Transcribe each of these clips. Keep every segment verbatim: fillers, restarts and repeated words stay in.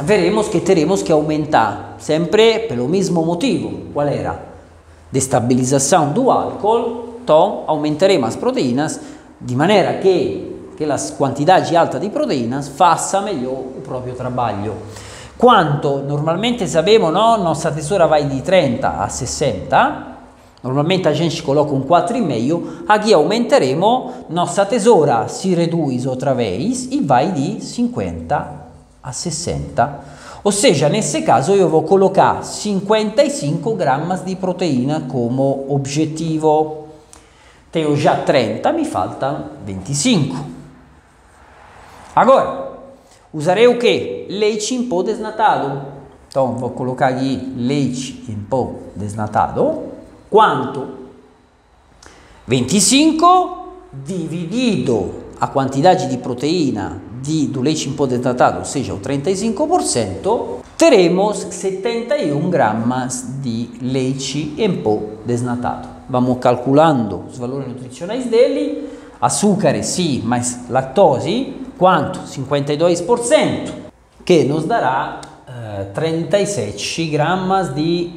veremos que teremos que aumentar, sempre pelo mesmo motivo. Qual era? Destabilização do álcool, então aumentaremos as proteínas de maneira que aquela quantidade alta de proteínas faça melhor o próprio trabalho. Quanto normalmente sabemos, no? Nossa tesoura vai de trinta a sessenta, normalmente a gente coloca um quatro vírgula cinco, aqui aumentaremos, nossa tesoura se reduz outra vez e vai de cinquenta a sessenta. Ou seja, nesse caso eu vou colocar cinquenta e cinco gramas de proteína como objetivo. Tenho já trinta, me faltam vinte e cinco. Agora, usarei o que? Leite em pó desnatado. Então, vou colocar aqui leite em pó desnatado. Quanto? vinte e cinco dividido a quantidade di proteína di, do leite em pó desnatado, ou seja, o trinta e cinco por cento, teremos setenta e um gramas de leite em pó desnatado. Vamos calculando os valores nutricionais dele. Açúcar sim, mas lactose, quanto? cinquenta e dois por cento, que nos dará uh, trinta e sete gramas di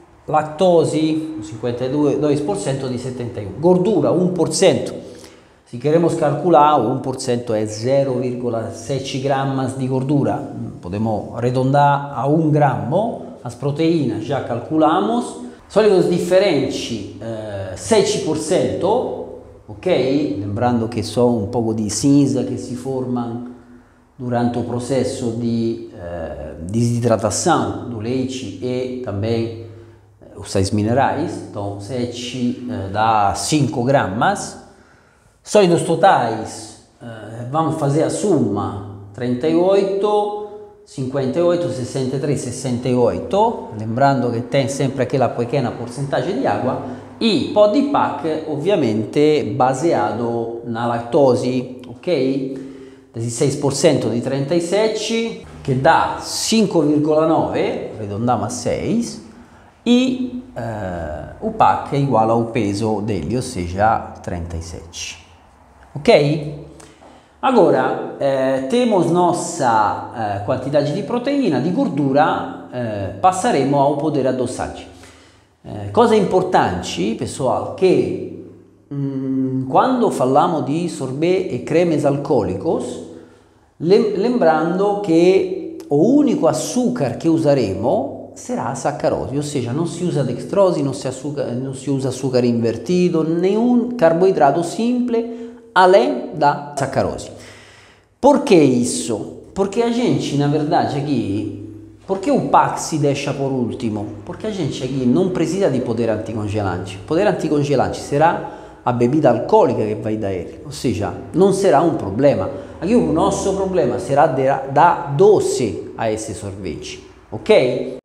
lactose, cinquanta e due por cento di setenta e um. Gordura, um por cento. Se queremos calcular, o um por cento é zero vírgula sete gramas di gordura. Podemos arredondar a um gramo. As proteínas já calculamos. Sólidos differenti, uh, sete por cento. Ok? Lembrando che sono un po' di cinza che si formano durante il processo di eh, desidratação do leite e também eh, os sais minerais. Então, sete eh, dá cinco gramas. Sólidos totais, eh, vamos fazer a soma: trinta e oito, cinquenta e oito, sessenta e três, sessenta e oito. Lembrando che tem sempre aquela pequena porcentagem di água. E body pack ovviamente baseado na lactose, ok? dezesseis por cento di trinta e sete, che dà cinco virgola nove, arredondiamo a sei, e eh, o pack è uguale ao peso dele, ou seja, trinta e sete. Ok? Agora, eh, temos nossa eh, quantidade di proteína, di gordura, eh, passaremo ao poder a dosagem. Eh, cosa importante, pessoal, che mh, quando falamos di sorbet e cremes alcoolicos, lem lembrando che o unico açúcar che useremo sarà a saccarose, ou seja, non si usa dextrose, non si, non si usa açúcar invertido, nenhum carboidrato simple além da saccarose. Por que isso? Porque a gente, na verdade, aqui, por que o pack se deixa por último? Porque a gente aqui não precisa de poder anticongelante. O poder anticongelante será a bebida alcoólica que vai dar ele, ou seja, não será um problema. Aqui o nosso problema será da dose a esse sorvete, ok?